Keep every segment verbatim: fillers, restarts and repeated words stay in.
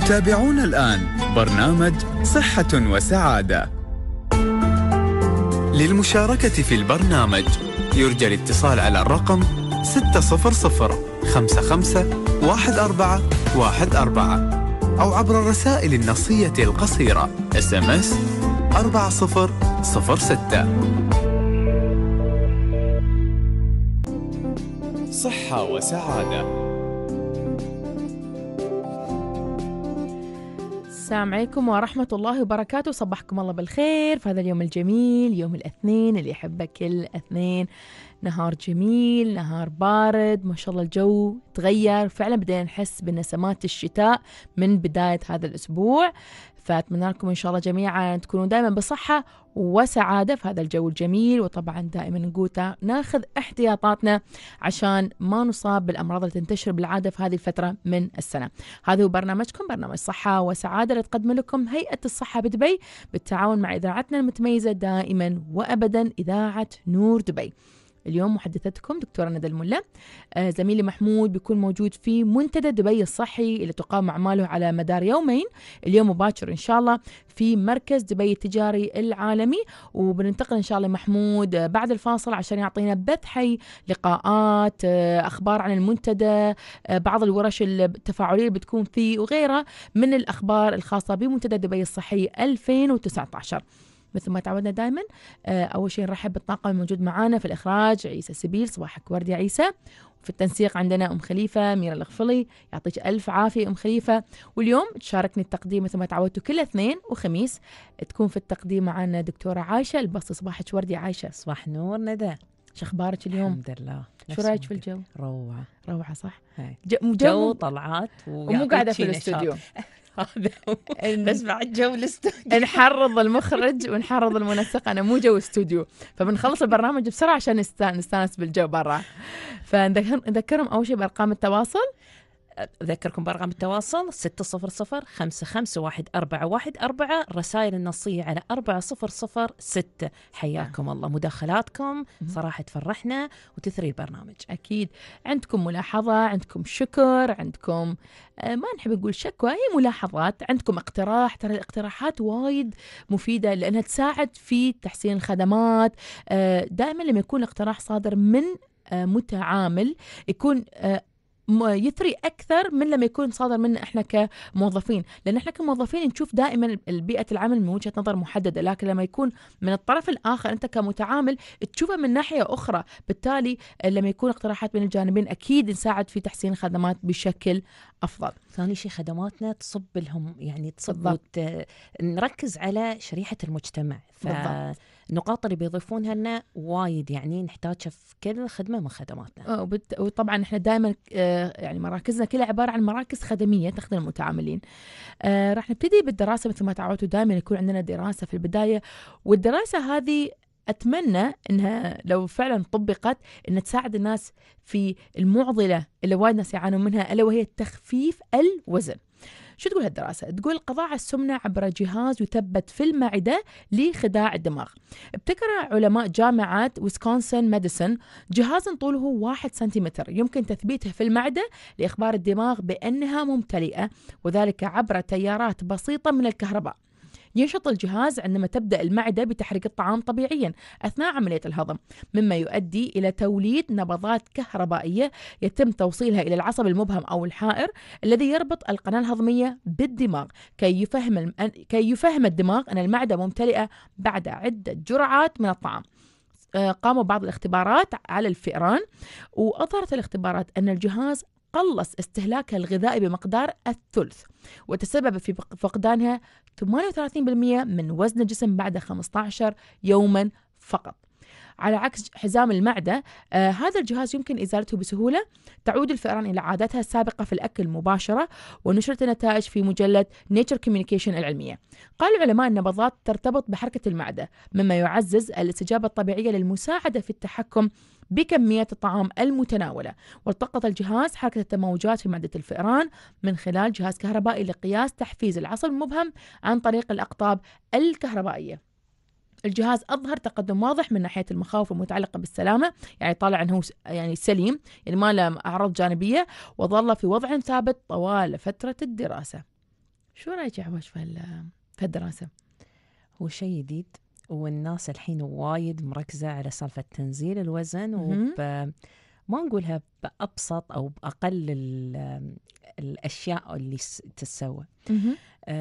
تتابعون الآن برنامج صحة وسعادة. للمشاركة في البرنامج يرجى الاتصال على الرقم ستة صفر صفر خمسة خمسة واحد أربعة واحد أربعة أو عبر الرسائل النصية القصيرة إس إم إس أربعة صفر صفر ستة. صحة وسعادة. السلام عليكم ورحمة الله وبركاته. صبحكم الله بالخير في هذا اليوم الجميل، يوم الاثنين اللي يحبه كل اثنين. نهار جميل، نهار بارد، ما شاء الله الجو تغير فعلا، بدينا نحس بنسمات الشتاء من بداية هذا الأسبوع. فأتمنى لكم إن شاء الله جميعا تكونوا دائما بصحة وسعادة في هذا الجو الجميل. وطبعا دائما نقول ناخذ احتياطاتنا عشان ما نصاب بالأمراض اللي تنتشر بالعادة في هذه الفترة من السنة. هذا هو برنامجكم، برنامج صحة وسعادة، اللي تقدم لكم هيئة الصحة بدبي بالتعاون مع إذاعتنا المتميزة دائما وأبدا إذاعة نور دبي. اليوم محدثتكم دكتورة ندى الملا. آه زميلي محمود بيكون موجود في منتدى دبي الصحي اللي تقام أعماله على مدار يومين، اليوم مباشر إن شاء الله في مركز دبي التجاري العالمي. وبننتقل إن شاء الله محمود آه بعد الفاصل عشان يعطينا بث حي، لقاءات، آه أخبار عن المنتدى، آه بعض الورش التفاعلية اللي بتكون فيه وغيرها من الأخبار الخاصة بمنتدى دبي الصحي ألفين وتسعة عشر. مثل ما تعودنا دائما، أول شيء نرحب بالطاقم الموجود معانا في الإخراج عيسى سبيل، صباحك ورد يا عيسى. وفي التنسيق عندنا أم خليفة ميرا الغفلي، يعطيك ألف عافية أم خليفة. واليوم تشاركني التقديم مثل ما تعودتوا كل اثنين وخميس، تكون في التقديم معنا دكتورة عايشة البسط. صباحك ورد يا عايشة. صباح نور ندى، شو أخبارك اليوم؟ الحمد لله. شو رايك في الجو؟ روعة روعة صح؟ جو, جو, جو طلعات ومو قاعدة في الاستوديو. هذا بس بعد جو الاستوديو نحرض المخرج ونحرض المنسق، أنا مو جو استوديو، فبنخلص البرنامج بسرعة عشان نستانس بالجو برا. فنذكرهم أول شيء بأرقام التواصل. أذكركم بأرقام التواصل ستة صفر صفر خمسة خمسة واحد أربعة واحد أربعة، رسائل النصية على أربعة صفر صفر ستة. حياكم الله، مداخلاتكم صراحة تفرحنا وتثري البرنامج. أكيد عندكم ملاحظة، عندكم شكر، عندكم آه ما نحب نقول شكوى، هي ملاحظات، عندكم اقتراح. ترى الاقتراحات وايد مفيدة لأنها تساعد في تحسين الخدمات. آه دائما لما يكون الاقتراح صادر من آه متعامل يكون آه يثري أكثر من لما يكون صادر منا إحنا كموظفين، لأن إحنا كموظفين نشوف دائما البيئة العمل من وجهة نظر محددة، لكن لما يكون من الطرف الآخر أنت كمتعامل تشوفه من ناحية أخرى. بالتالي لما يكون اقتراحات من الجانبين أكيد نساعد في تحسين الخدمات بشكل أفضل. ثاني شيء خدماتنا تصب لهم، يعني تصب وت... نركز على شريحة المجتمع. ف... النقاط اللي بيضيفونها لنا وايد، يعني نحتاجها في كل خدمة من خدماتنا. وبت... وطبعا احنا دائما يعني مراكزنا كلها عبارة عن مراكز خدمية تخدم المتعاملين. آه راح نبتدي بالدراسة مثل ما تعودتوا، دائما يكون عندنا دراسة في البداية، والدراسة هذه أتمنى إنها لو فعلا طبقت إنها تساعد الناس في المعضلة اللي وايد ناس يعانون منها، ألا وهي تخفيف الوزن. شو تقول هالدراسة؟ تقول القضاء على السمنة عبر جهاز يثبت في المعدة لخداع الدماغ. ابتكر علماء جامعة ويسكونسن ماديسون جهاز طوله واحد سنتيمتر يمكن تثبيته في المعدة لإخبار الدماغ بأنها ممتلئة، وذلك عبر تيارات بسيطة من الكهرباء. ينشط الجهاز عندما تبدأ المعدة بتحريك الطعام طبيعيا أثناء عملية الهضم، مما يؤدي إلى توليد نبضات كهربائية يتم توصيلها إلى العصب المبهم أو الحائر الذي يربط القناة الهضمية بالدماغ، كي يفهم كي يفهم الدماغ أن المعدة ممتلئة بعد عدة جرعات من الطعام. قاموا بعض الاختبارات على الفئران، وأظهرت الاختبارات أن الجهاز قلص استهلاكها الغذائي بمقدار الثلث، وتسبب في فقدانها ثمانية وثلاثين بالمئة من وزن الجسم بعد خمسة عشر يوما فقط. على عكس حزام المعدة، آه هذا الجهاز يمكن إزالته بسهولة. تعود الفئران إلى عاداتها السابقة في الأكل مباشرة، ونشرت النتائج في مجلة Nature Communication العلمية. قال العلماء أن النبضات ترتبط بحركة المعدة، مما يعزز الاستجابة الطبيعية للمساعدة في التحكم بكمية الطعام المتناولة. والتقط الجهاز حركة التموجات في معدة الفئران من خلال جهاز كهربائي لقياس تحفيز العصب المبهم عن طريق الأقطاب الكهربائية. الجهاز أظهر تقدم واضح من ناحية المخاوف المتعلقة بالسلامة، يعني طالع أنه يعني سليم، يعني ما له أعراض جانبية، وظل في وضع ثابت طوال فترة الدراسة. شو رأيك يا عواج في هال- في هالدراسة؟ هو شيء جديد، والناس الحين وايد مركزة على سالفة تنزيل الوزن، مهم. وب ما نقولها بأبسط أو بأقل ال- الأشياء اللي س- تتسوى. مهم.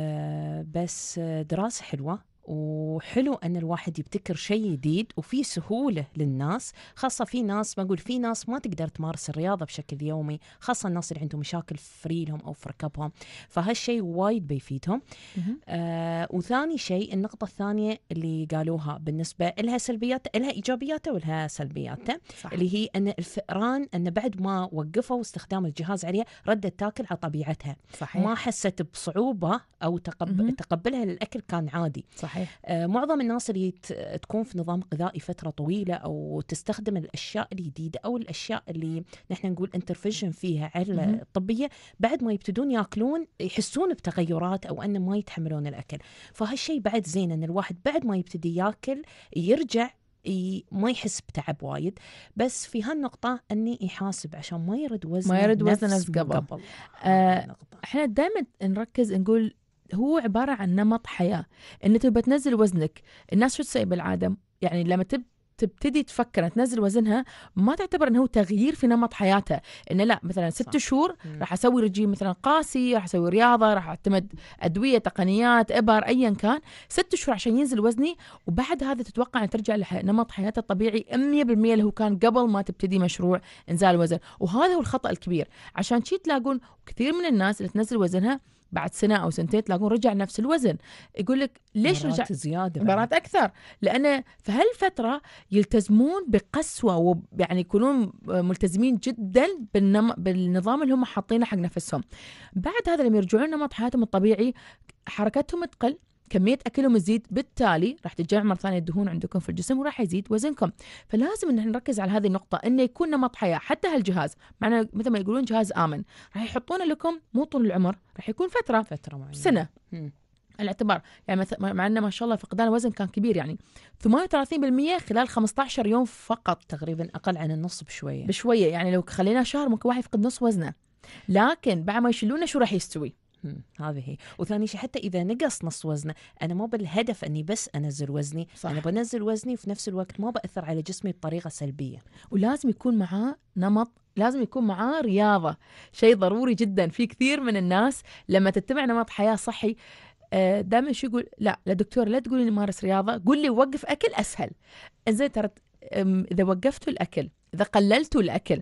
آه بس دراسة حلوة، وحلو أن الواحد يبتكر شيء جديد وفي سهولة للناس، خاصة في ناس، ما أقول في ناس ما تقدر تمارس الرياضة بشكل يومي، خاصة الناس اللي عندهم مشاكل في ريلهم أو في ركبهم، فهالشيء وايد بيفيدهم. مهم. آه وثاني شيء، النقطة الثانية اللي قالوها بالنسبة لها سلبيات، لها إيجابياتها ولها سلبياتها، صح. اللي هي أن الفئران أن بعد ما وقفوا استخدام الجهاز عليها ردت تاكل على طبيعتها، صحيح. ما حست بصعوبة أو تقب... مهم. تقبلها للأكل كان عادي. صحيح. آه معظم الناس اللي ت... تكون في نظام غذائي فترة طويلة أو تستخدم الأشياء الجديدة أو الأشياء اللي نحن نقول انترفيشن فيها على مهم. الطبية، بعد ما يبتدون يأكلون يحسون بتغيرات أو أن ما يتحملون الأكل. فهالشيء بعد زين أن الواحد بعد ما يبتدي يأكل يرجع ي... ما يحس بتعب وايد، بس في هالنقطة أني يحاسب عشان ما يرد وزنه ما يرد وزنه نفس نفس قبل. قبل. آه، هاي النقطة. احنا دائما نركز نقول هو عبارة عن نمط حياة. ان تبى تنزل وزنك، الناس شو تسوي بالعادة؟ يعني لما تب تبتدي تفكر تنزل وزنها، ما تعتبر انه هو تغيير في نمط حياتها، انه لا مثلا ست صح. شهور مم. راح اسوي رجيم مثلا قاسي، راح اسوي رياضه، راح اعتمد ادويه، تقنيات، ابر، ايا كان، ست شهور عشان ينزل وزني، وبعد هذا تتوقع ان ترجع لنمط حياتها الطبيعي مية بالمية اللي هو كان قبل ما تبتدي مشروع انزال الوزن. وهذا هو الخطا الكبير. عشان شي تلاقون كثير من الناس اللي تنزل وزنها بعد سنه او سنتين تلاقون رجع نفس الوزن. يقول لك ليش رجع؟ مرات زيادة بعد. مرات أكثر، لأن في هالفترة يلتزمون بقسوة، ويعني يكونون ملتزمين جدا بالنم... بالنظام اللي هم حاطينه حق نفسهم. بعد هذا لما يرجعون نمط حياتهم الطبيعي، حركتهم تقل، كمية أكلهم تزيد، بالتالي راح تتجمع مرة ثانية الدهون عندكم في الجسم وراح يزيد وزنكم. فلازم إن نركز على هذه النقطة، إنه يكون نمط حياة. حتى هالجهاز معنا مثل ما يقولون جهاز آمن، راح يحطونه لكم مو طول العمر، راح يكون فترة فترة معينة. سنة مم. الاعتبار. يعني مث- مع أنه ما شاء الله فقدان الوزن كان كبير، يعني ثمانية وثلاثين بالمية خلال خمسة عشر يوم فقط، تقريبا أقل عن النص بشوية. بشوية. يعني لو خلينا شهر ممكن واحد يفقد نص وزنه، لكن بعد ما يشيلونه شو راح يستوي؟ مم. هذه هي. وثاني شيء، حتى إذا نقص نص وزنه، أنا مو بالهدف أني بس أنزل وزني، صح. أنا بنزل وزني وفي نفس الوقت ما بأثر على جسمي بطريقة سلبية. ولازم يكون معاه نمط، لازم يكون معاه رياضة، شيء ضروري جدا. في كثير من الناس لما تتبع نمط حياة صحي دائما شو يقول؟ لا لا دكتور لا تقولي لي مارس رياضة، قول لي وقف أكل أسهل. إنزين ترى إذا وقفتوا الأكل، إذا قللتوا الأكل،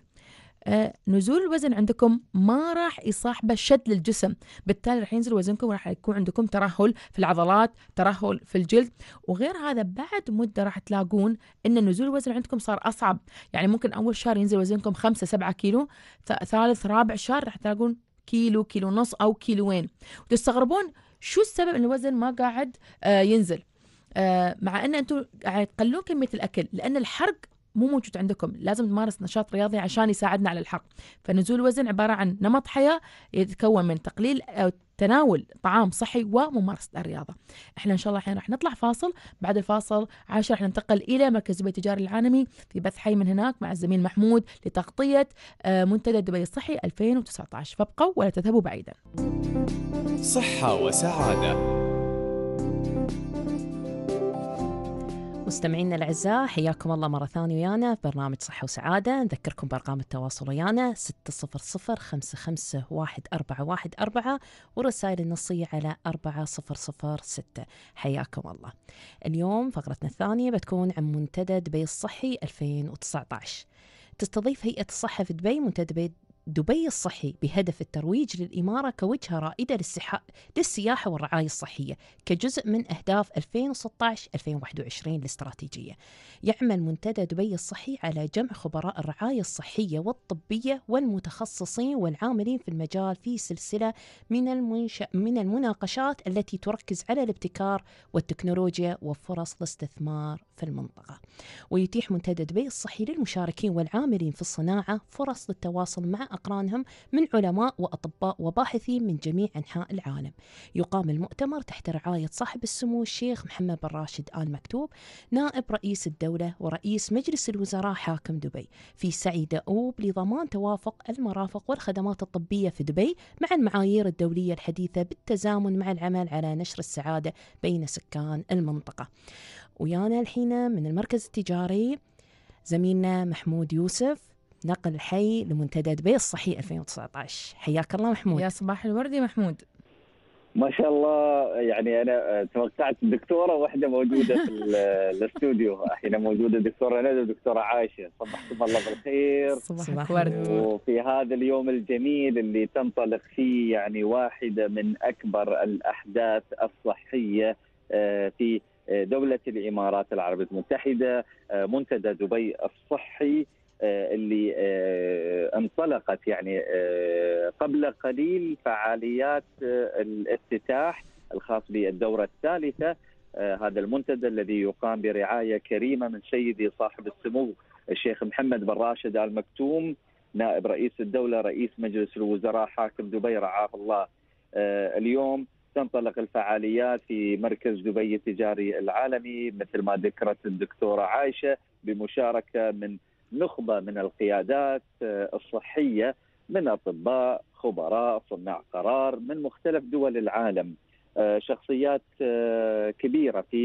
آه نزول الوزن عندكم ما راح يصاحبه شد للجسم، بالتالي راح ينزل وزنكم وراح يكون عندكم ترهل في العضلات، ترهل في الجلد. وغير هذا بعد مدة راح تلاقون إن نزول الوزن عندكم صار أصعب. يعني ممكن أول شهر ينزل وزنكم خمسة سبعة كيلو، ثالث رابع شهر راح تلاقون كيلو، كيلو ونص أو كيلوين، وتستغربون شو السبب إن الوزن ما قاعد آه ينزل، آه مع أن أنتم قاعد تقللون كمية الأكل، لأن الحرق مو موجود عندكم. لازم تمارس نشاط رياضي عشان يساعدنا على الحرق. فنزول الوزن عبارة عن نمط حياة يتكون من تقليل أو تناول طعام صحي وممارسة الرياضة. احنا ان شاء الله الحين راح نطلع فاصل، بعد الفاصل عاشر راح ننتقل الى مركز دبي التجاري العالمي في بث حي من هناك مع الزميل محمود لتغطية منتدى دبي الصحي ألفين وتسعة عشر. فابقوا ولا تذهبوا بعيدا. صحة وسعادة. مستمعينا الأعزاء، حياكم الله مرة ثانية ويانا في برنامج صحة وسعادة. نذكركم بأرقام التواصل ويانا ستة صفر صفر خمسة خمسة واحد أربعة واحد أربعة ورسائل النصية على أربعة صفر صفر ستة. حياكم الله. اليوم فقرتنا الثانية بتكون عن منتدى دبي الصحي ألفين وتسعة عشر. تستضيف هيئة الصحة في دبي منتدى دبي دبي الصحي بهدف الترويج للإمارة كوجهة رائدة للسياحة والرعاية الصحية كجزء من أهداف ألفين وستة عشر ألفين وواحد وعشرين الاستراتيجية. يعمل منتدى دبي الصحي على جمع خبراء الرعاية الصحية والطبية والمتخصصين والعاملين في المجال في سلسلة من المنش... من المناقشات التي تركز على الابتكار والتكنولوجيا وفرص الاستثمار في المنطقة. ويتيح منتدى دبي الصحي للمشاركين والعاملين في الصناعة فرص للتواصل مع أقرانهم من علماء وأطباء وباحثين من جميع أنحاء العالم. يقام المؤتمر تحت رعاية صاحب السمو الشيخ محمد بن راشد آل مكتوم نائب رئيس الدولة ورئيس مجلس الوزراء حاكم دبي، في سعي دؤوب لضمان توافق المرافق والخدمات الطبية في دبي مع المعايير الدولية الحديثة بالتزامن مع العمل على نشر السعادة بين سكان المنطقة. ويانا الحين من المركز التجاري زميلنا محمود يوسف، نقل حي لمنتدى دبي الصحي ألفين وتسعة عشر. حياك الله محمود. يا صباح الورد يا محمود. ما شاء الله، يعني أنا توقعت دكتورة واحدة موجودة في الاستوديو، حين موجودة دكتورة ندى ودكتورة عائشة. صبحكم الله بالخير. صباح الورد. وفي هذا اليوم الجميل اللي تنطلق فيه يعني واحدة من أكبر الأحداث الصحية في دولة الإمارات العربية المتحدة، منتدى دبي الصحي اللي انطلقت يعني قبل قليل فعاليات الافتتاح الخاص بالدورة الثالثة. هذا المنتدى الذي يقام برعاية كريمة من سيدي صاحب السمو الشيخ محمد بن راشد آل مكتوم نائب رئيس الدولة رئيس مجلس الوزراء حاكم دبي رعاه الله. اليوم تنطلق الفعاليات في مركز دبي التجاري العالمي مثل ما ذكرت الدكتورة عائشة، بمشاركة من نخبة من القيادات الصحية من أطباء، خبراء، صناع قرار من مختلف دول العالم، شخصيات كبيرة في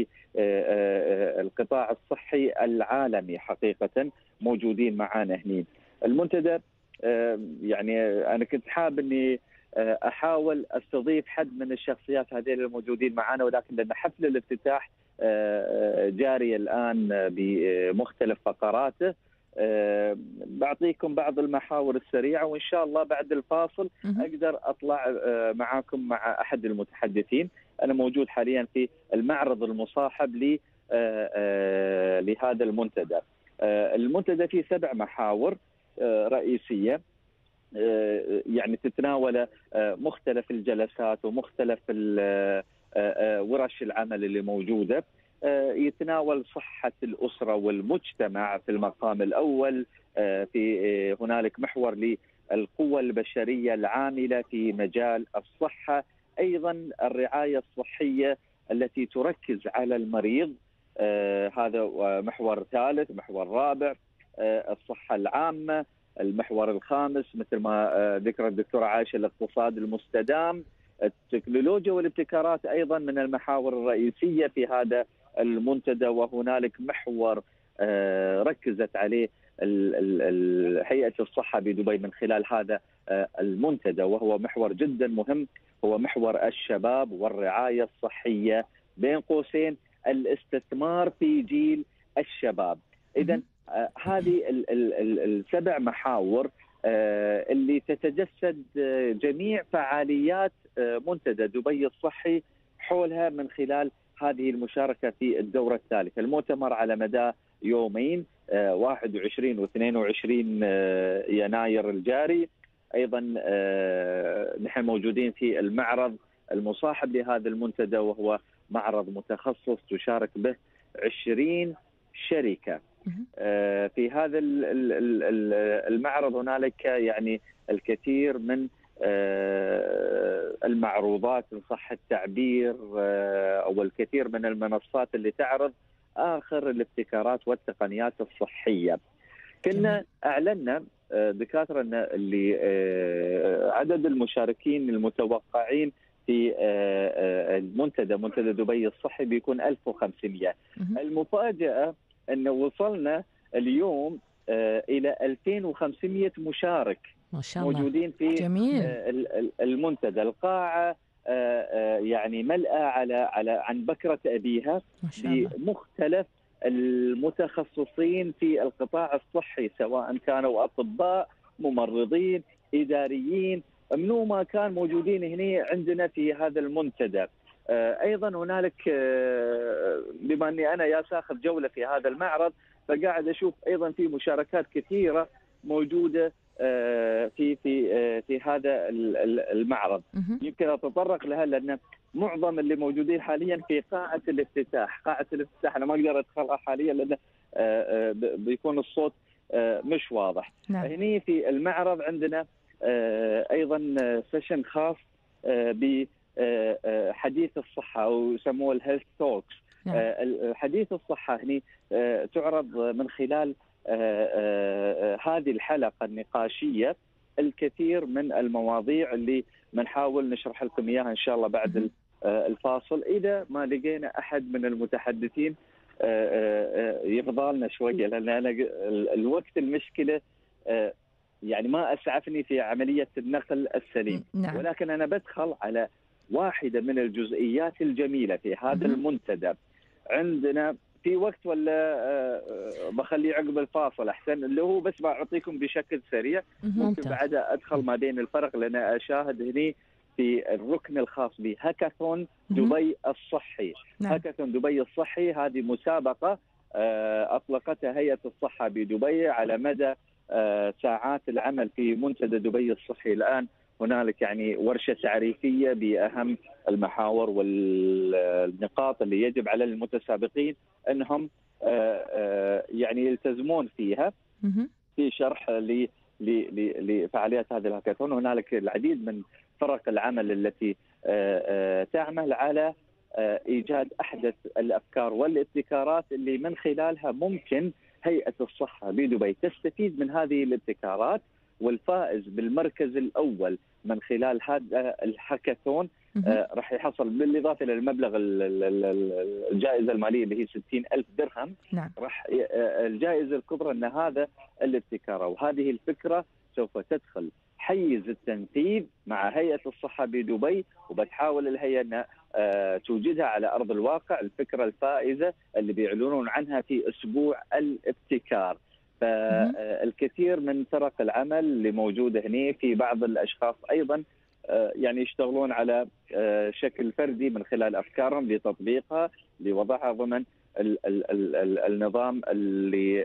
القطاع الصحي العالمي حقيقة موجودين معنا هنا. المنتدى يعني أنا كنت حاب أني أحاول أستضيف حد من الشخصيات هذه الموجودين معنا، ولكن لأن حفل الافتتاح جاري الآن بمختلف فقراته، أه بعطيكم بعض المحاور السريعة، وإن شاء الله بعد الفاصل أقدر أطلع أه معاكم مع أحد المتحدثين. أنا موجود حاليا في المعرض المصاحب لي أه أه لهذا المنتدى. أه المنتدى فيه سبع محاور أه رئيسية، أه يعني تتناول أه مختلف الجلسات ومختلف أه أه ورش العمل اللي موجودة. يتناول صحة الأسرة والمجتمع في المقام الأول، في هنالك محور للقوة البشرية العاملة في مجال الصحة، أيضا الرعاية الصحية التي تركز على المريض، هذا محور ثالث. محور رابع الصحة العامة. المحور الخامس مثل ما ذكرت الدكتورة عائشة الاقتصاد المستدام. التكنولوجيا والابتكارات أيضا من المحاور الرئيسية في هذا المنتدى، وهنالك محور ركزت عليه هيئة الصحة بدبي من خلال هذا المنتدى، وهو محور جدا مهم، هو محور الشباب والرعاية الصحية، بين قوسين الاستثمار في جيل الشباب. إذن هذه السبع محاور اللي تتجسد جميع فعاليات منتدى دبي الصحي حولها من خلال هذه المشاركة في الدورة الثالثة. المؤتمر على مدى يومين، واحد وعشرين واثنين وعشرين يناير الجاري. أيضا نحن موجودين في المعرض المصاحب لهذا المنتدى، وهو معرض متخصص تشارك به عشرين شركة. في هذا المعرض هنالك يعني الكثير من المعروضات إن صح التعبير، أو الكثير من المنصات اللي تعرض آخر الابتكارات والتقنيات الصحية. كنا أعلنا دكاترة اللي عدد المشاركين المتوقعين في المنتدى منتدى دبي الصحي بيكون ألف وخمسمئة. المفاجأة أنه وصلنا اليوم إلى ألفين وخمسمئة مشارك ما شاء الله. موجودين في جميل. المنتدى. القاعة يعني ملأى على على عن بكرة أبيها بمختلف المتخصصين في القطاع الصحي، سواء كانوا أطباء، ممرضين، إداريين، منو ما كان موجودين هنا عندنا في هذا المنتدى. أيضا هنالك بما أني أنا يا ساخذ جولة في هذا المعرض، فقاعد أشوف أيضا في مشاركات كثيرة موجودة في في في هذا المعرض. يمكن أتطرق لها لأن معظم اللي موجودين حاليا في قاعة الافتتاح. قاعة الافتتاح أنا ما أقدر أدخلها حاليا لأن بيكون الصوت مش واضح. نعم. هني في المعرض عندنا أيضا سيشن خاص بحديث الصحة أو يسموه الهيلث توكس. حديث الصحة هني تعرض من خلال هذه الحلقة النقاشية الكثير من المواضيع اللي بنحاول نشرح لكم إياها إن شاء الله بعد الفاصل. إذا ما لقينا أحد من المتحدثين يفضل لنا شوية، لأن أنا الوقت المشكلة يعني ما أسعفني في عملية النقل السليم. نعم. ولكن أنا بدخل على واحدة من الجزئيات الجميلة في هذا المنتدى. عندنا في وقت ولا بخليه عقب الفاصل أحسن، اللي هو بس بعطيكم بشكل سريع ممكن بعد أدخل ما بين الفرق، لأن أشاهد هني في الركن الخاص بهاكاثون دبي الصحي. نعم. هاكاثون دبي الصحي هذه مسابقة أطلقتها هيئة الصحة بدبي على مدى ساعات العمل في منتدى دبي الصحي. الآن هنالك يعني ورشة تعريفية بأهم المحاور والنقاط اللي يجب على المتسابقين أنهم يعني يلتزمون فيها في شرح لفعاليات هذا الهاكاثون. هنالك العديد من فرق العمل التي تعمل على إيجاد أحدث الأفكار والابتكارات اللي من خلالها ممكن هيئة الصحة بدبي تستفيد من هذه الابتكارات. والفائز بالمركز الأول من خلال هذا الهاكاثون آه راح يحصل بالإضافة إلى المبلغ الجائزة المالية اللي هي ستين ألف درهم. نعم. راح الجائزة الكبرى أن هذا الابتكار وهذه الفكرة سوف تدخل حيز التنفيذ مع هيئة الصحة بدبي، وبتحاول الهيئة أن آه توجدها على أرض الواقع الفكرة الفائزة اللي بيعلنون عنها في أسبوع الابتكار. فالكثير من فرق العمل اللي موجودة هنا، في بعض الأشخاص أيضا يعني يشتغلون على شكل فردي من خلال أفكارهم لتطبيقها لوضعها ضمن ال ال ال النظام اللي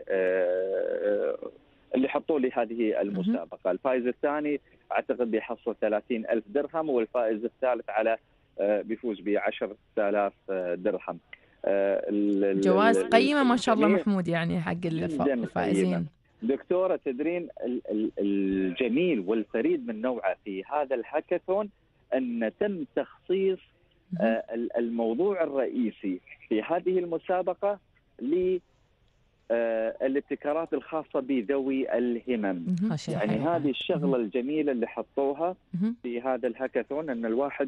اللي حطوا لهذه المسابقة. الفائز الثاني أعتقد بيحصل ثلاثين ألف درهم، والفائز الثالث على بيفوز بعشرة آلاف درهم. جوائز قيمة ما شاء الله محمود، يعني حق الفائزين. دكتورة تدرين الجميل والفريد من نوعه في هذا الهاكاثون أن تم تخصيص الموضوع الرئيسي في هذه المسابقة للابتكارات الخاصة بذوي الهمم. يعني هذه الشغلة الجميلة اللي حطوها في هذا الهاكاثون، أن الواحد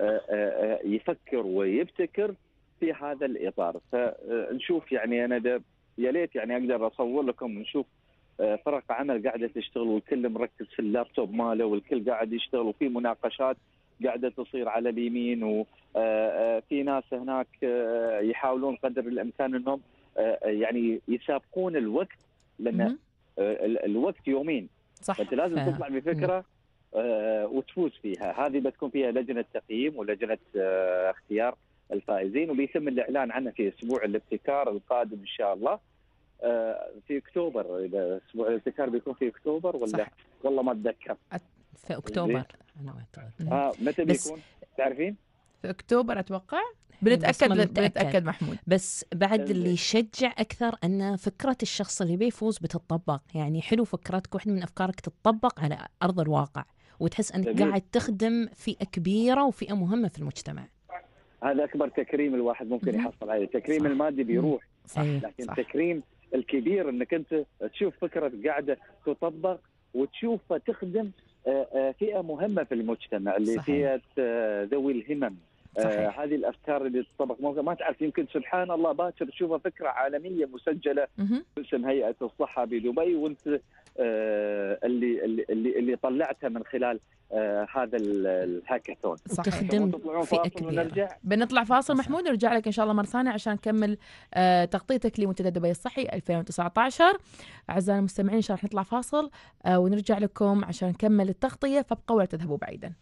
يفكر ويبتكر في هذا الإطار. فنشوف يعني أنا ده يا ليت يعني أقدر أصور لكم ونشوف فرق عمل قاعدة تشتغل والكل مركز في اللابتوب ماله والكل قاعد يشتغل، وفي مناقشات قاعدة تصير على اليمين، وفي ناس هناك يحاولون قدر الإمكان أنهم يعني يسابقون الوقت، لأن الوقت يومين. صح. فأنت لازم تطلع بفكرة وتفوز فيها. هذه بتكون فيها لجنة تقييم ولجنة اختيار الفائزين، وبيتم الإعلان عنها في أسبوع الابتكار القادم إن شاء الله في أكتوبر. إذا أسبوع الابتكار بيكون في أكتوبر ولا صح. والله ما أتذكر. في أكتوبر أنا أعتقد. آه متى بيكون تعرفين؟ في أكتوبر أتوقع. بنتأكد بنتأكد محمود. بس بعد اللي يشجع أكثر أن فكرة الشخص اللي بيفوز بتطبق. يعني حلو فكرتك، واحدة من أفكارك تطبق على أرض الواقع وتحس أنك جميل. قاعد تخدم فئة كبيرة وفئة مهمة في المجتمع. هذا أكبر تكريم الواحد ممكن يحصل عليه. التكريم المادي بيروح صح. لكن صح. التكريم الكبير أنك أنت تشوف فكرة قاعدة تطبق وتشوفها تخدم فئة مهمة في المجتمع اللي صحيح. فئة ذوي الهمم. آه هذه الأفكار اللي تطبق ما تعرف، يمكن سبحان الله باكر تشوفها فكرة عالمية مسجلة باسم هيئة الصحة بدبي، وانت آه اللي اللي اللي طلعتها من خلال آه هذا الهاكاثون. تخدم فئة كبيرة. بنطلع فاصل محمود، نرجع لك إن شاء الله مرة ثانية عشان نكمل آه تغطيتك لمنتدى دبي الصحي ألفين وتسعة عشر. أعزائي المستمعين إن شاء الله نطلع فاصل آه ونرجع لكم عشان نكمل التغطية، فابقوا ولا تذهبوا بعيدا.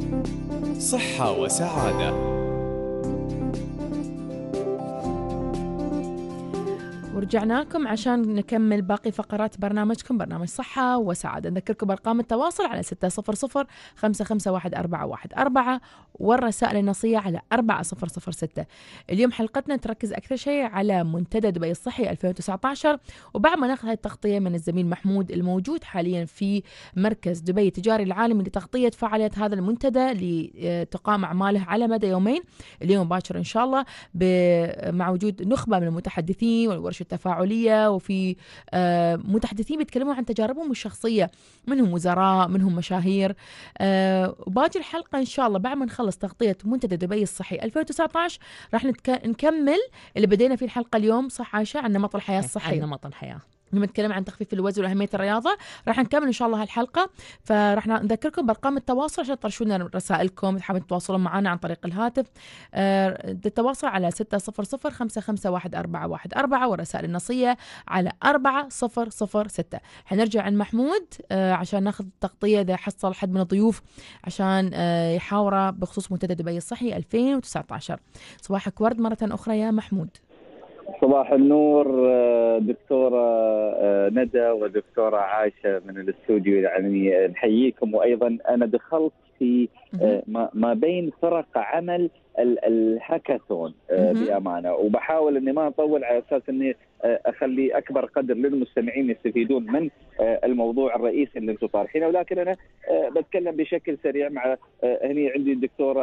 صحة وسعادة. ورجعنا لكم عشان نكمل باقي فقرات برنامجكم برنامج صحة وسعادة. نذكركم بأرقام التواصل على ستة صفر صفر خمسة خمسة واحد أربعة واحد أربعة والرسائل النصية على أربعة صفر صفر ستة. اليوم حلقتنا تركز أكثر شيء على منتدى دبي الصحي ألفين وتسعة عشر، وبعد ما ناخذ هذه التغطية من الزميل محمود الموجود حاليا في مركز دبي التجاري العالمي لتغطية فعاليات هذا المنتدى لتقام أعماله على مدى يومين، اليوم باكر إن شاء الله مع وجود نخبة من المتحدثين والورشة التفاعلية، وفي متحدثين بيتكلموا عن تجاربهم الشخصية، منهم وزراء منهم مشاهير. وباقي الحلقة إن شاء الله بعد ما نخلص تغطية منتدى دبي الصحي ألفين وتسعة عشر راح نكمل اللي بدينا فيه الحلقة اليوم، صح عائشة؟ عن نمط الحياة الصحي، عن نمط الحياة لما نتكلم عن تخفيف الوزن وأهمية الرياضة. راح نكمل إن شاء الله هالحلقة، فراح نذكركم بأرقام التواصل عشان ترشونا رسائلكم حابين تتواصلون معنا عن طريق الهاتف. أه التواصل على ستة صفر صفر خمسة خمسة واحد أربعة واحد أربعة والرسائل النصية على أربعة صفر صفر ستة. حنرجع عند محمود أه عشان ناخذ تغطية إذا حصل حد من الضيوف عشان أه يحاوره بخصوص منتدى دبي الصحي ألفين وتسعة عشر. صباحك ورد مرة أخرى يا محمود. صباح النور دكتورة ندى ودكتورة عائشة من الاستوديو، يعني نحييكم. وأيضا أنا دخلت في ما بين فرق عمل الهاكاثون بأمانة، وبحاول أني ما أطول على أساس أني أخلي أكبر قدر للمستمعين يستفيدون من الموضوع الرئيسي اللي أنتم طارحينه، ولكن أنا بتكلم بشكل سريع مع هني عندي الدكتورة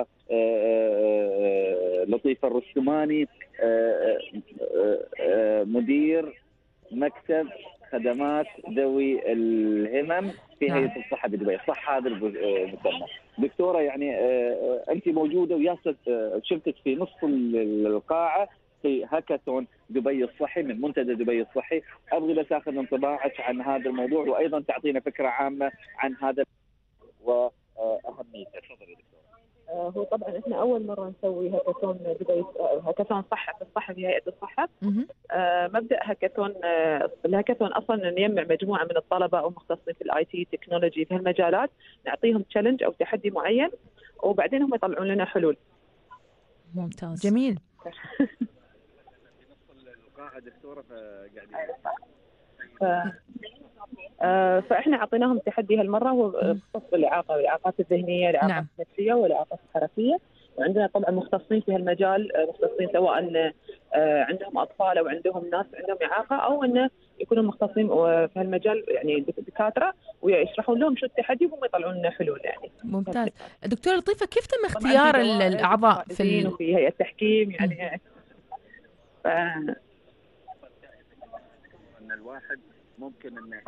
لطيفة الرستماني مدير مكتب خدمات ذوي الهمم في هيئة الصحة بدبي، صح هذا المسمى دكتورة؟ يعني أنت موجودة وياسر شفتك في نصف القاعة في هاكاثون دبي الصحي من منتدى دبي الصحي. أبغي بس أخذ انطباعك عن هذا الموضوع وأيضا تعطينا فكرة عامة عن هذا وأهميته. تفضلي دكتورة. هو طبعا احنا اول مره نسوي هاكاثون دبي، هاكاثون صحه في الصحه في هيئه الصحه. آه مبدا هاكاثون آه الهاكاثون اصلا نجمع مجموعه من الطلبه او مختصين في الاي تي تكنولوجي في هالمجالات، نعطيهم تشالنج او تحدي معين وبعدين هم يطلعون لنا حلول. ممتاز جميل. القاعه دكتوره فقاعدين ف... آه فاحنا اعطيناهم تحدي هالمره هو مختص بالاعاقه والاعاقات الذهنيه، الاعاقات نعم. النفسيه والاعاقات الحركيه، وعندنا طبعا مختصين في هالمجال، مختصين سواء آه عندهم اطفال او عندهم ناس عندهم اعاقه او انه يكونوا مختصين في هالمجال يعني دكاتره ويشرحون لهم شو التحدي وهم يطلعون لنا حلول يعني. ممتاز. دكتوره لطيفه كيف تم اختيار الاعضاء في ال... وفي هيئه التحكيم يعني ف... ان الواحد ممكن انه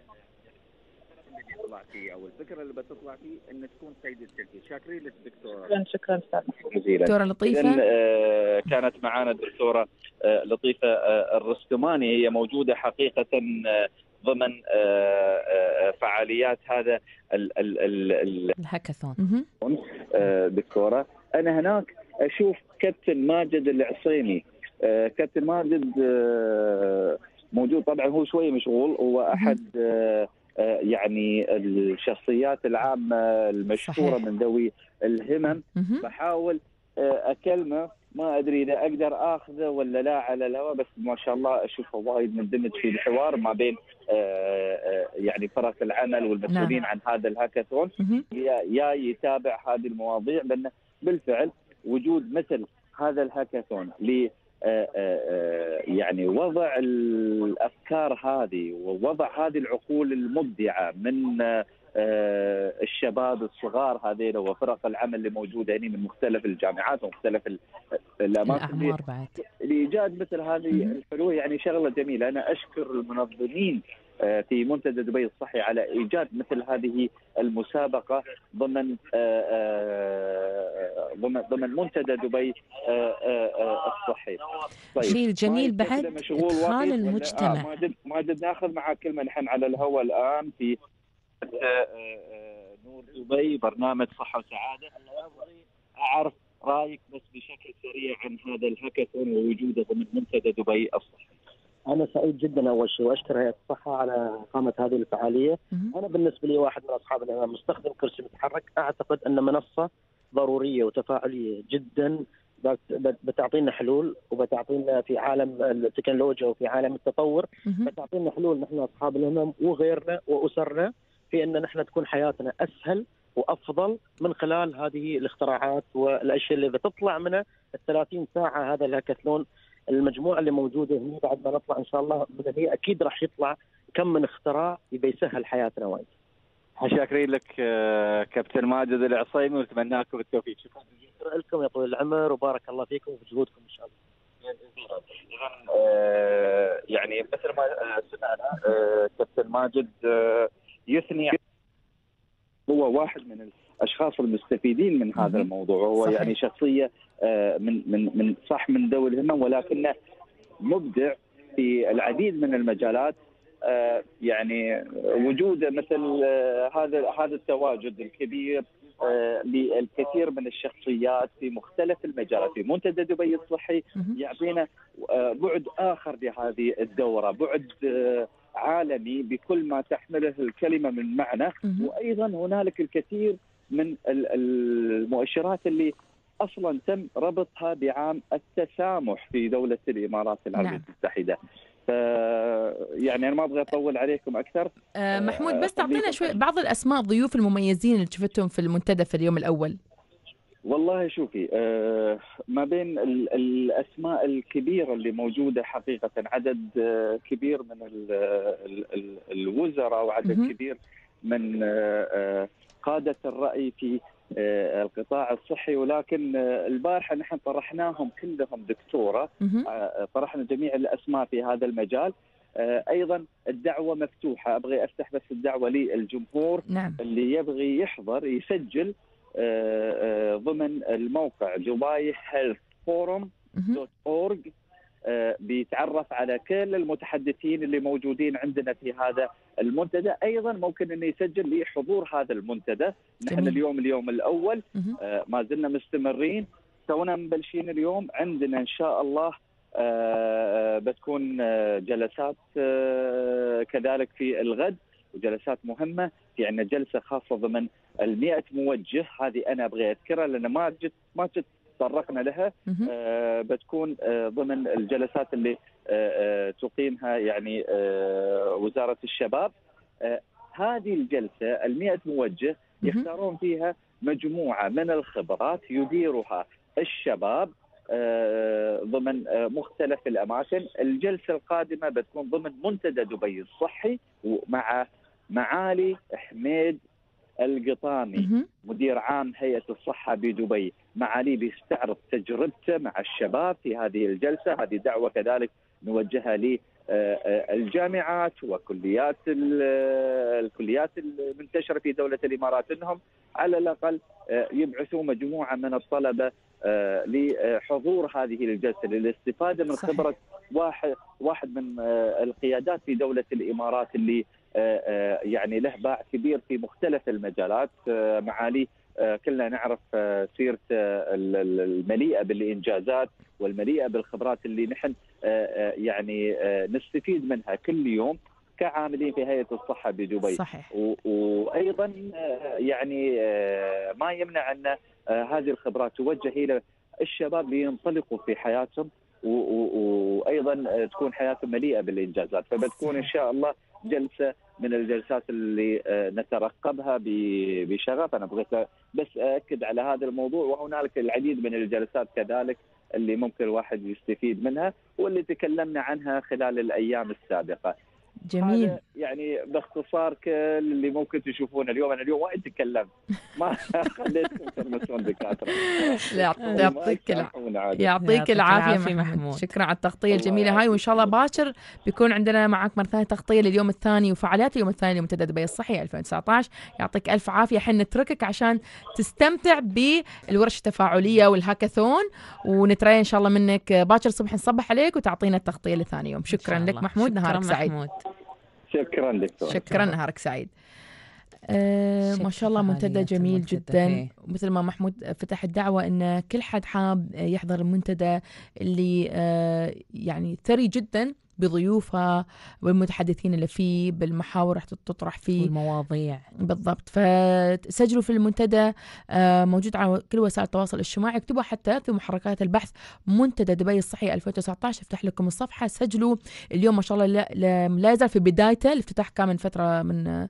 اللي يطلع فيه او الفكره اللي بتطلع فيه ان تكون سيد التركيز. شاكرين لك دكتوره. شكرا شكرا استاذ جزيلا. دكتوره لطيفه آه كانت معنا الدكتوره آه لطيفه آه الرستماني، هي موجوده حقيقه آه ضمن آه آه فعاليات هذا ال ال ال الهاكاثون. آه دكتوره انا هناك اشوف كابتن ماجد العصيمي. آه كابتن ماجد آه موجود، طبعا هو شوي مشغول، هو احد آه يعني الشخصيات العامة المشهورة صحيح. من ذوي الهمم. بحاول أكلمه، ما أدري إذا أقدر أخذه ولا لا على الهواء، بس ما شاء الله أشوفه وايد مندمج في الحوار ما بين يعني فرق العمل والمسؤولين نعم. عن هذا الهاكاثون، يا يتابع هذه المواضيع، لأن بالفعل وجود مثل هذا الهاكاثون ل آآ آآ يعني وضع الأفكار هذه ووضع هذه العقول المبدعة من الشباب الصغار هذين وفرق العمل اللي موجودة هنا من مختلف الجامعات ومختلف الأماكن لإيجاد مثل هذه الحلول، يعني شغلة جميلة. أنا أشكر المنظمين في منتدى دبي الصحي على إيجاد مثل هذه المسابقة ضمن ضمن ضمن منتدى دبي الصحي. طيب شيء جميل بعد إدخال المجتمع. آه ماجد ماجد ناخذ معك كلمة نحن على الهواء الآن في نور دبي برنامج صحة وسعادة. أبغى أعرف رأيك بس بشكل سريع عن هذا الهاكاثون ووجوده ضمن منتدى دبي الصحي. أنا سعيد جدا أول شيء وأشكر هيئة الصحة على إقامة هذه الفعالية. أنا بالنسبة لي واحد من أصحاب مستخدم كرسي متحرك، أعتقد أن منصة ضرورية وتفاعلية جدا بتعطينا حلول، وبتعطينا في عالم التكنولوجيا وفي عالم التطور بتعطينا حلول نحن أصحاب الهمم وغيرنا وأسرنا في أن نحن تكون حياتنا أسهل وأفضل من خلال هذه الاختراعات والأشياء اللي بتطلع منها الثلاثين ساعة. هذا الهاكاثون المجموعة اللي موجودة هنا بعد ما نطلع إن شاء الله من هي أكيد راح يطلع كم من اختراع يسهل حياتنا وايد. شاكرين لك كابتن ماجد العصيمي ونتمنى لكم التوفيق. شكرا لكم يا طويل العمر وبارك الله فيكم وفي جهودكم ان شاء الله. آه يعني مثل ما سمعنا آه كابتن ماجد آه يثني، هو واحد من الاشخاص المستفيدين من هذا الموضوع، هو صحيح. يعني شخصيه آه من من من صح من ذوي الهمم، ولكنه مبدع في العديد من المجالات. آه يعني وجوده مثل آه هذا هذا التواجد الكبير آه للكثير من الشخصيات في مختلف المجالات في منتدى دبي الصحي يعطينا آه بعد آخر لهذه الدورة، بعد آه عالمي بكل ما تحمله الكلمة من معنى. وأيضا هنالك الكثير من المؤشرات اللي أصلا تم ربطها بعام التسامح في دولة الإمارات العربية نعم. المتحدة. يعني أنا ما أبغى أطول عليكم أكثر. أه محمود بس تعطينا شوي بعض الأسماء الضيوف المميزين اللي شفتهم في المنتدى في اليوم الأول. والله شوفي آه ما بين ال الأسماء الكبيرة اللي موجودة حقيقة عدد آه كبير من ال ال ال الوزراء وعدد م- كبير من آه قادة الرأي في آه القطاع الصحي، ولكن آه البارحة نحن طرحناهم كلهم دكتورة، آه طرحنا جميع الأسماء في هذا المجال. آه أيضا الدعوة مفتوحة، أبغي أفتح بس الدعوة للجمهور نعم. اللي يبغي يحضر يسجل آه آه ضمن الموقع دبي هيلث فورم دوت أورج، آه بيتعرف على كل المتحدثين اللي موجودين عندنا في هذا المنتدى. أيضا ممكن أن يسجل لحضور هذا المنتدى. نحن اليوم اليوم الأول آه ما زلنا مستمرين، تونا مبلشين اليوم. عندنا إن شاء الله آه بتكون آه جلسات آه كذلك في الغد، وجلسات مهمة. في عندنا جلسة خاصة ضمن المئة موجه، هذه أنا أبغى أذكرها لأن ما جت ما جت تطرقنا لها. آه بتكون آه ضمن الجلسات اللي آه آه تقيمها يعني آه وزارة الشباب. آه هذه الجلسة المئة موجه يختارون فيها مجموعة من الخبرات يديرها الشباب آه ضمن آه مختلف الأماكن. الجلسة القادمة بتكون ضمن منتدى دبي الصحي ومع معالي حميد القطامي مدير عام هيئة الصحة بدبي. معالي بيستعرض تجربته مع الشباب في هذه الجلسة. هذه دعوة كذلك نوجهها للجامعات وكليات الكليات المنتشرة في دولة الإمارات أنهم على الأقل يبعثوا مجموعة من الطلبة لحضور هذه الجلسة للاستفادة من صحيح. خبرة واحد واحد من القيادات في دولة الإمارات اللي يعني له باع كبير في مختلف المجالات. معالي كلنا نعرف سيرته المليئة بالإنجازات والمليئة بالخبرات اللي نحن يعني نستفيد منها كل يوم كعاملين في هيئة الصحة بدبي. صحيح. وأيضا يعني ما يمنع أن هذه الخبرات توجه إلى الشباب لينطلقوا في حياتهم وأيضا تكون حياتهم مليئة بالإنجازات. فبتكون إن شاء الله جلسة من الجلسات اللي نترقبها بشغف. أنا بغيت بس أكد على هذا الموضوع، وهنالك العديد من الجلسات كذلك اللي ممكن الواحد يستفيد منها واللي تكلمنا عنها خلال الأيام السابقة. جميل. يعني باختصار كل اللي ممكن تشوفونه اليوم. أنا اليوم وايد تكلمت ما خليتكم ترمسون دكاترة. يعطيك يعطيك العافية محمود. شكرا على التغطية الجميلة هاي، وإن شاء الله باكر بيكون عندنا معك مرة ثانية تغطية لليوم الثاني وفعاليات اليوم الثاني لمنتدى دبي الصحي ألفين وتسعة عشر. يعطيك ألف عافية. حين نتركك عشان تستمتع بالورش التفاعلية والهاكاثون، ونترى إن شاء الله منك باكر الصبح نصبح عليك وتعطينا التغطية لثاني يوم. شكرا لك محمود، نهارك سعيد. شكرا دكتور. شكرا، نهارك سعيد. آه ما شاء الله منتدى جميل جدا. مثل ما محمود فتح الدعوة ان كل حد حاب يحضر المنتدى اللي آه يعني ثري جدا بضيوفها والمتحدثين اللي فيه، بالمحاور راح تطرح فيه والمواضيع. بالضبط. فسجلوا في المنتدى، موجود على كل وسائل التواصل الاجتماعي، اكتبوا حتى في محركات البحث منتدى دبي الصحي ألفين وتسعة عشر، افتح لكم الصفحة، سجلوا. اليوم ما شاء الله لا, لا يزال في بدايته، الافتتاح كان من فترة من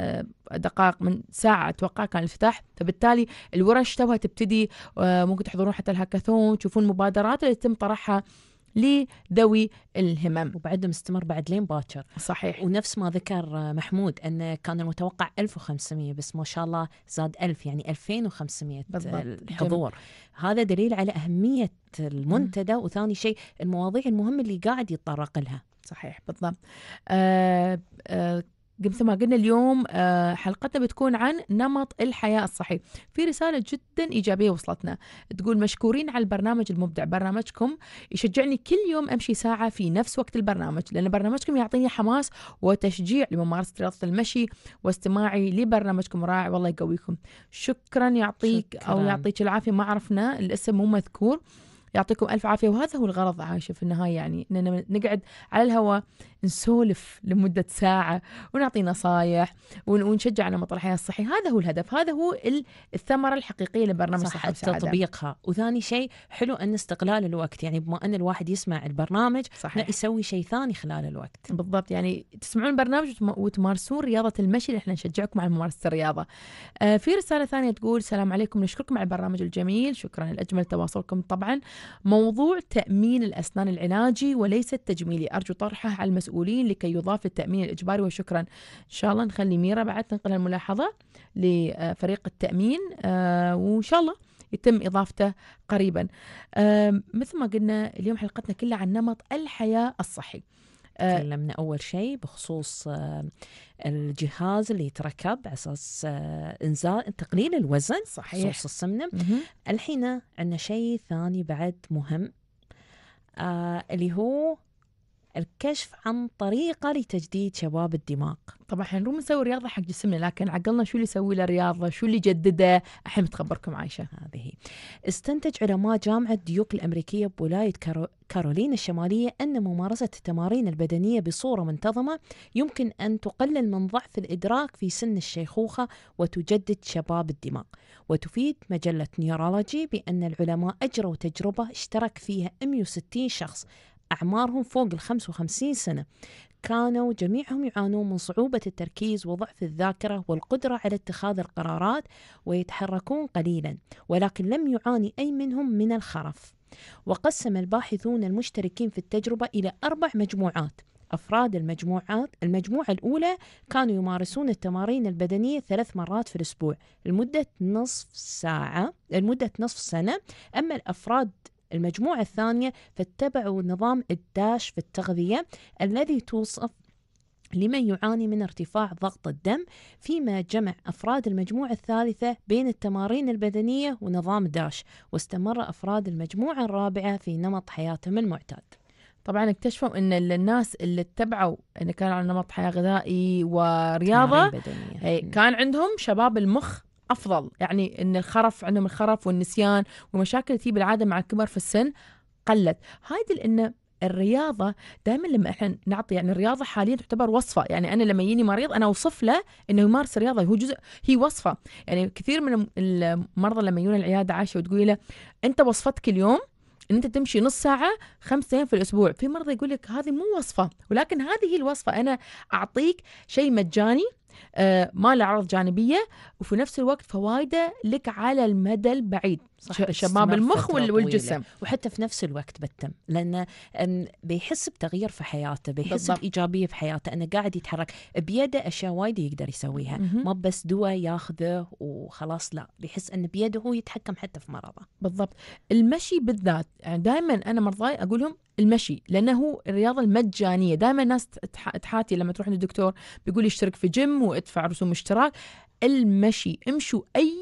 دقائق، من ساعة أتوقع كان الافتتاح، فبالتالي الورش توها تبتدي، ممكن تحضرون حتى الهاكاثون، تشوفون المبادرات اللي يتم طرحها لذوي الهمم، وبعد مستمر بعد لين باكر. صحيح. ونفس ما ذكر محمود أن كان المتوقع ألف وخمسمية، بس ما شاء الله زاد ألف، يعني ألفين وخمسمية الحضور. هذا دليل على أهمية المنتدى، وثاني شيء المواضيع المهمة اللي قاعد يتطرق لها. صحيح بالضبط. آه آه مثل ما قلنا اليوم حلقتنا بتكون عن نمط الحياة الصحي. في رسالة جدا إيجابية وصلتنا تقول: مشكورين على البرنامج المبدع، برنامجكم يشجعني كل يوم أمشي ساعة في نفس وقت البرنامج، لأن برنامجكم يعطيني حماس وتشجيع لممارسة رياضة المشي، واستماعي لبرنامجكم رائع، والله يقويكم. شكرا، يعطيك شكراً. أو يعطيك العافية، ما عرفنا الاسم مو مذكور، يعطيكم ألف عافية. وهذا هو الغرض عايشة في النهاية، يعني إننا نقعد على الهواء نسولف لمدة ساعة ونعطي نصايح ونشجع على نمط الحياة الصحي. هذا هو الهدف، هذا هو الثمرة الحقيقية لبرنامج صحة وسعادة، تطبيقها. وثاني شيء حلو أن استقلال الوقت، يعني بما أن الواحد يسمع البرنامج لا يسوي شيء ثاني خلال الوقت. بالضبط، يعني تسمعون البرنامج وتمارسون رياضة المشي اللي احنا نشجعكم على ممارسة الرياضة. آه في رسالة ثانية تقول: السلام عليكم، نشكركم على البرنامج الجميل، شكرا لأجمل تواصلكم. طبعا موضوع تأمين الأسنان العلاجي وليس التجميلي أرجو طرحه على المسؤولين لكي يضاف للتأمين الإجباري، وشكرا. إن شاء الله نخلي ميرا بعد تنقل الملاحظة لفريق التأمين، آه وإن شاء الله يتم إضافته قريبا. آه مثل ما قلنا اليوم حلقتنا كلها عن نمط الحياة الصحي. تكلمنا أول شيء بخصوص الجهاز اللي يتركب على أساس إنزال تقليل الوزن، صحيح، خصوص السمنة. الحين عندنا شيء ثاني بعد مهم، آه اللي هو الكشف عن طريقة لتجديد شباب الدماغ. طبعا حنروح نسوي رياضة حق جسمنا، لكن عقلنا شو اللي يسوي له رياضة، شو اللي يجدده، الحين بتخبركم عايشة. هذه استنتج علماء جامعة ديوك الأمريكية بولاية كارو... كارولينا الشمالية أن ممارسة التمارين البدنية بصورة منتظمة يمكن أن تقلل من ضعف الإدراك في سن الشيخوخة وتجدد شباب الدماغ. وتفيد مجلة نيورولوجي بأن العلماء أجروا تجربة اشترك فيها مئة وستين شخص أعمارهم فوق الخمس وخمسين سنة، كانوا جميعهم يعانون من صعوبة التركيز وضعف الذاكرة والقدرة على اتخاذ القرارات، ويتحركون قليلا، ولكن لم يعاني أي منهم من الخرف. وقسم الباحثون المشتركين في التجربة إلى أربع مجموعات. أفراد المجموعات المجموعة الأولى كانوا يمارسون التمارين البدنية ثلاث مرات في الأسبوع لمدة نصف ساعة لمدة نصف سنة. أما الأفراد المجموعة الثانية فاتبعوا نظام الداش في التغذية الذي توصف لمن يعاني من ارتفاع ضغط الدم، فيما جمع أفراد المجموعة الثالثة بين التمارين البدنية ونظام داش، واستمر أفراد المجموعة الرابعة في نمط حياتهم المعتاد. طبعا اكتشفوا ان الناس اللي اتبعوا ان كانوا على نمط حياة غذائي ورياضة كان عندهم شباب المخ أفضل، يعني إن الخرف عندهم الخرف والنسيان والمشاكل اللي تيجي بالعادة مع الكبر في السن قلت. هايدي لأن الرياضة دائما لما احنا نعطي، يعني الرياضة حاليا تعتبر وصفة، يعني أنا لما يجيني مريض أنا أوصف له إنه يمارس الرياضة، هو جزء، هي وصفة. يعني كثير من المرضى لما يجون العيادة عايشة وتقولي له أنت وصفتك اليوم إن أنت تمشي نص ساعة خمس أيام في الأسبوع، في مرضى يقول لك هذه مو وصفة، ولكن هذه هي الوصفة. أنا أعطيك شيء مجاني آه ما له أعراض جانبية، وفي نفس الوقت فوائده لك على المدى البعيد، شباب المخ والجسم، وحتى في نفس الوقت بالتم، لأنه بيحس بتغيير في حياته، بيحس بالضبط. بإيجابية في حياته، أنه قاعد يتحرك بيده، أشياء وايد يقدر يسويها، ما بس دواء ياخذه وخلاص، لا، بيحس أن بيده هو يتحكم حتى في مرضه. بالضبط. المشي بالذات، يعني دائما أنا مرضاي أقولهم المشي، لأنه الرياضة المجانية. دائما الناس تحاتي لما تروح للدكتور بيقول اشترك في جيم وادفع رسوم اشتراك. المشي، امشوا أي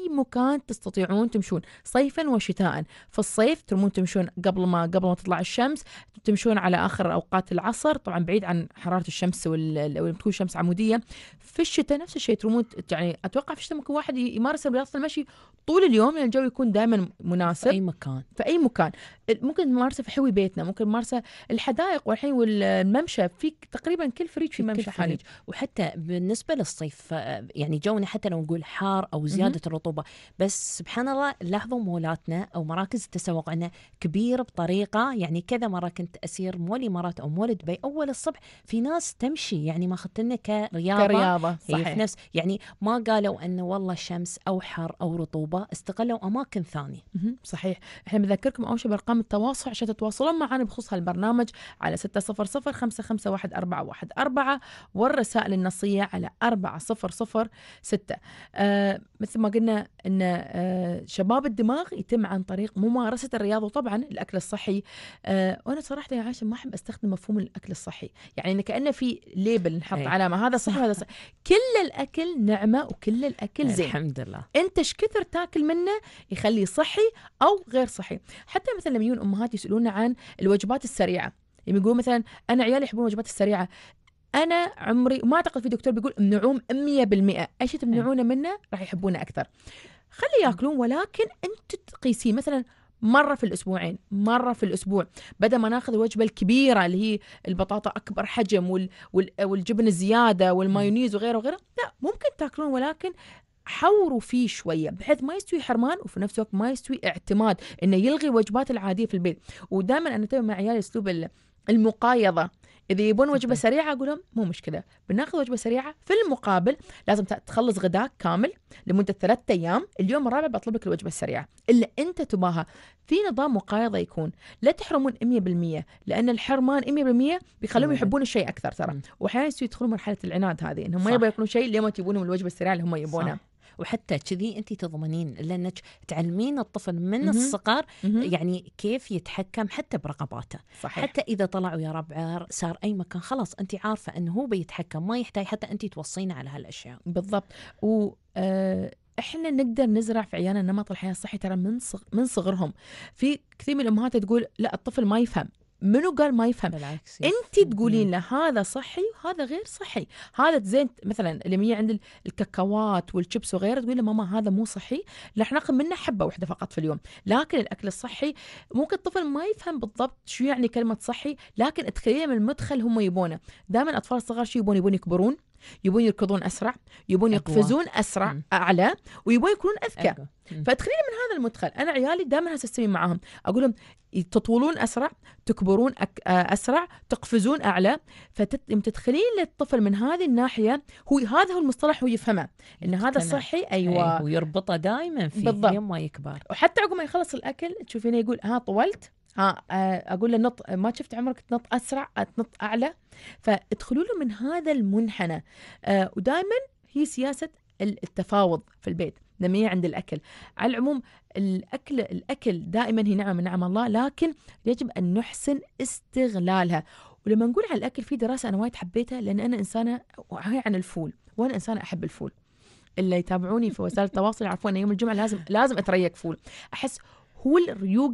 مكان تستطيعون تمشون صيفا وشتاء. في الصيف ترمون تمشون قبل ما قبل ما تطلع الشمس، تمشون على آخر أوقات العصر طبعا بعيد عن حرارة الشمس وال تكون شمس عمودية. في الشتاء نفس الشيء ترمون، يعني أتوقع في الشتاء ممكن واحد يمارس رياضة المشي طول اليوم لأن الجو يكون دائما مناسب في أي مكان. في أي مكان ممكن نمارسه في حوي بيتنا، ممكن نمارسه الحدائق والحين والممشى، في تقريبا كل فريج في ممشى حالي. وحتى بالنسبة للصيف يعني جونا حتى لو نقول حار أو زيادة الرطوبة، بس سبحان الله لاحظوا مولاتنا أو مراكز التسوق عندنا كبير بطريقة، يعني كذا مرة كنت أسير مول الإمارات أو مول دبي أول الصبح في ناس تمشي، يعني ما أخذتنا كرياضة كرياضة صحيح. هي في نفس يعني ما قالوا أنه والله شمس أو حر أو رطوبة، استغلوا أماكن ثانية. صحيح. احنا بنذكركم أول شيء بأرقام التواصل عشان تتواصلون معنا بخصوص هالبرنامج على ستة صفر صفر خمسة خمسة واحد أربعة واحد أربعة والرسائل النصية على أربعة صفر صفر ستة. آه مثل ما قلنا أن آه شباب الدماغ يتم عن طريق ممارسة الرياضة وطبعا الأكل الصحي. آه وأنا صراحة يا عاشا ما أحب أستخدم مفهوم الأكل الصحي، يعني إن كأنه في ليبل نحط أيه. علامة هذا صحي وهذا صحي. كل الأكل نعمة وكل الأكل زين الحمد لله. أنت ايش كثر تاكل منه يخليه صحي أو غير صحي. حتى مثلا لما يجون أمهات يسألونا عن الوجبات السريعة، يعني يقولون مثلا أنا عيالي يحبون الوجبات السريعة، أنا عمري وما أعتقد في دكتور بيقول امنعوهم مية بالمية، أي شيء تمنعونه منه راح يحبونه أكثر. خلي ياكلون، ولكن أنت تقيسين مثلا مرة في الأسبوعين، مرة في الأسبوع، بدل ما ناخذ الوجبة الكبيرة اللي هي البطاطا أكبر حجم وال... وال... والجبن الزيادة والمايونيز وغيره وغيره، لا ممكن تاكلون ولكن حوروا فيه شوية بحيث ما يستوي حرمان وفي نفس الوقت ما يستوي اعتماد إنه يلغي الوجبات العادية في البيت. ودائما أنا أتابع مع عيالي أسلوب المقايضة، إذا يبون وجبة سريعة أقول لهم مو مشكلة بناخذ وجبة سريعة، في المقابل لازم تخلص غداك كامل لمدة ثلاثة أيام، اليوم الرابع بطلب لك الوجبة السريعة اللي أنت تباها. في نظام مقايضة يكون، لا تحرمون مية بالمية لأن الحرمان مية بالمية بيخليهم يحبون الشيء أكثر ترى، وأحيانا يدخلون مرحلة العناد هذه إنهم ما يبغوا ياكلون شيء لما تجيبونهم الوجبة السريعة اللي هم يبونها. وحتى كذي انت تضمنين لانك تعلمين الطفل من الصغر يعني كيف يتحكم حتى برغباته. صحيح. حتى اذا طلع ويا ربع صار اي مكان خلاص انت عارفه انه هو بيتحكم، ما يحتاج حتى انت توصينا على هالاشياء. بالضبط. و آه احنا نقدر نزرع في عيالنا نمط الحياه الصحي ترى من صغ... من صغرهم. في كثير من الامهات تقول لا الطفل ما يفهم، منو قال ما يفهم؟ بالعكس انت تقولين له هذا صحي وهذا غير صحي، هذا زين مثلا اللي هي عند الكاكاوات والشيبس وغيره تقول له ماما هذا مو صحي، رح ناخذ منه حبه واحده فقط في اليوم. لكن الاكل الصحي ممكن الطفل ما يفهم بالضبط شو يعني كلمه صحي، لكن ادخليه من المدخل هم يبونه. دائما الاطفال الصغار شو يبون؟ يبون يكبرون، يبون يركضون اسرع، يبون يقفزون اسرع م. اعلى، ويبون يكونون اذكى. فادخليني من هذا المدخل. انا عيالي دائما هسه معاهم اقول لهم تطولون اسرع، تكبرون أك... اسرع، تقفزون اعلى. فتدخلين للطفل من هذه الناحيه، هو هذا هو المصطلح هو يفهمه ان هذا صحي. ايوه ويربطه دائما فيه يوم ما يكبر. وحتى عقب ما يخلص الاكل تشوفينه يقول ها طولت، ها اقول له نط، ما شفت عمرك تنط اسرع، تنط اعلى. فادخلوا له من هذا المنحنى. آه ودائما هي سياسه التفاوض في البيت لما هي عند الاكل. على العموم الاكل الاكل دائما هي نعمه من نعم الله، لكن يجب ان نحسن استغلالها. ولما نقول على الاكل في دراسه انا وايد حبيتها، لان انا انسانه هي عن الفول، وانا انسانه احب الفول. اللي يتابعوني في وسائل التواصل يعرفون ان يوم الجمعه لازم لازم اتريق فول، احس هو الريوق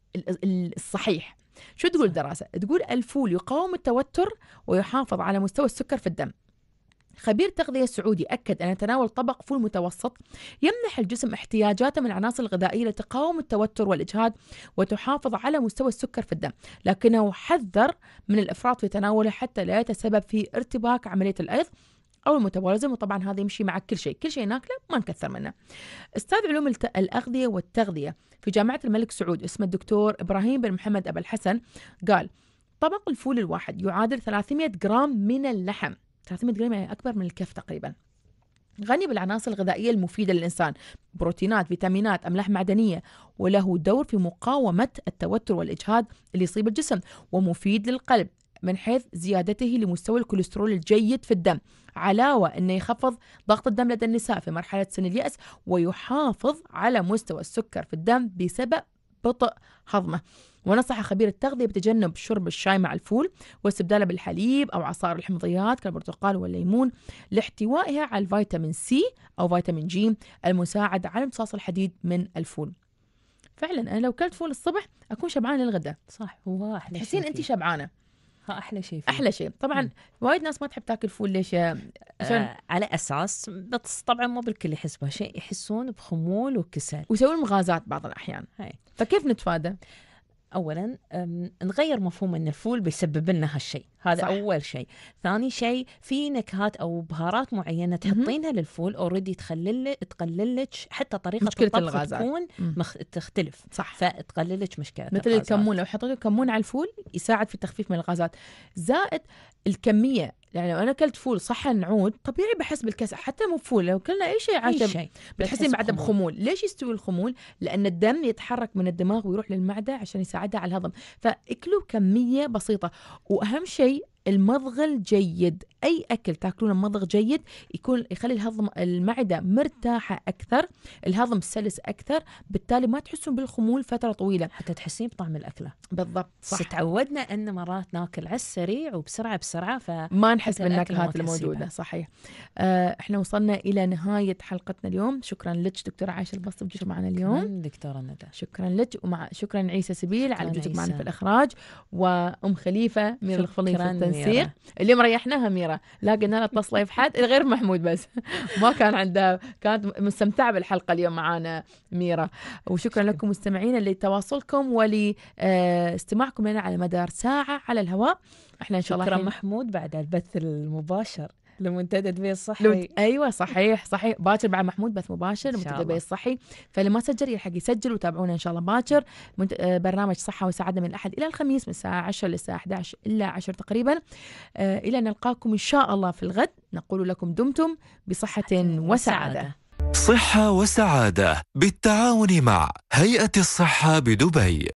الصحيح. شو تقول الدراسة؟ تقول الفول يقاوم التوتر ويحافظ على مستوى السكر في الدم. خبير تغذية سعودي أكد أن تناول طبق فول متوسط يمنح الجسم احتياجاته من العناصر الغذائية لتقاوم التوتر والإجهاد وتحافظ على مستوى السكر في الدم، لكنه حذر من الإفراط في تناوله حتى لا يتسبب في ارتباك عملية الأيض أو الميتابوليزم. وطبعا هذا يمشي مع كل شيء، كل شيء ناكله ما نكثر منه. أستاذ علوم الأغذية والتغذية في جامعة الملك سعود اسمه الدكتور إبراهيم بن محمد أبو الحسن قال طبق الفول الواحد يعادل ثلاثمئة جرام من اللحم. ثلاثمئة جرام يعني أكبر من الكف تقريبا. غني بالعناصر الغذائية المفيدة للإنسان، بروتينات، فيتامينات، أملاح معدنية، وله دور في مقاومة التوتر والإجهاد اللي يصيب الجسم، ومفيد للقلب من حيث زيادته لمستوى الكوليسترول الجيد في الدم، علاوة أنه يخفض ضغط الدم لدى النساء في مرحلة سن اليأس، ويحافظ على مستوى السكر في الدم بسبب بطء هضمه. ونصح خبير التغذية بتجنب شرب الشاي مع الفول واستبداله بالحليب أو عصائر الحمضيات كالبرتقال والليمون لاحتوائها على الفيتامين سي أو فيتامين جي المساعد على امتصاص الحديد من الفول. فعلا أنا لو كلت فول الصبح أكون شبعانة للغداء. صح، هو أحلى تحسين شيء أنت فيه. شبعانة. ها أحلى شيء فيه. أحلى شيء طبعا. مم. وايد ناس ما تحب تاكل فول. ليش؟ عشان آه على أساس، بس طبعا مو بالكل يحسبها شيء، يحسون بخمول وكسل ويسوون مغازات بعض الأحيان. هاي. فكيف نتفادى؟ أولا أم، نغير مفهوم أن الفول بيسبب لنا هالشيء، هذا صح. صح. أول شيء. ثاني شيء، في نكهات أو بهارات معينة تحطينها للفول أوريدي تخلل تقلل لك حتى طريقة مشكلة الطبخ الغازات. تكون مم. مخ... تختلف، صح. فتقلل لك مشكلة مثل الغازات. الكمون، لو حطيت كمون على الفول يساعد في تخفيف من الغازات. زائد الكمية، يعني لو أنا أكلت فول صحن عود طبيعي بحس بالكسل، حتى مو فول، لو كلنا أي شيء أي عشب شيء بتحسين بعده بخمول. ليش يستوي الخمول؟ لأن الدم يتحرك من الدماغ ويروح للمعدة عشان يساعدها على الهضم. فاكلوا كمية بسيطة، وأهم شيء المضغ الجيد. أي أكل تاكلونه مضغ جيد يكون يخلي الهضم المعدة مرتاحة أكثر، الهضم سلس أكثر، بالتالي ما تحسون بالخمول فترة طويلة. حتى تحسين بطعم الأكلة. بالضبط صح. صح. تعودنا أن مرات ناكل على السريع وبسرعة بسرعة، ف ما نحس حتى الأكل ما بالنكهات تحسي الموجودة. بها. صحيح. آه احنا وصلنا إلى نهاية حلقتنا اليوم. شكرا لك دكتورة عائشة البسط وجودك معنا اليوم. كمان دكتورة ندى. شكرا لك، ومع شكرا عيسى سبيل على شكراً وجودك معنا عيسى. في الإخراج، وأم خليفة ميرا الخفلي في شكراً التنسيق. ميرا. اللي مريحناها ميرا، لقينا لها اتصلي في حد غير محمود بس ما كان عندها، كانت مستمتعة بالحلقة اليوم معانا ميرا. وشكرا لكم مستمعين لتواصلكم ولاستماعكم لنا على مدار ساعة على الهواء. احنا ان شاء الله شكرا حين... محمود بعد البث المباشر لمنتدى دبي لو... الصحي. ايوه صحيح صحيح، باكر بعد محمود بث مباشر إن شاء لمنتدى الله. دبي الصحي، فاللي ما سجل يلحق يسجل وتابعونا ان شاء الله باكر. منت... آه، برنامج صحة وسعادة من الأحد إلى الخميس من الساعة عشرة للساعة أحد عشر إلا عشرة تقريبا. آه، إلى أن نلقاكم إن شاء الله في الغد، نقول لكم دمتم بصحة وسعادة. صحة وسعادة بالتعاون مع هيئة الصحة بدبي.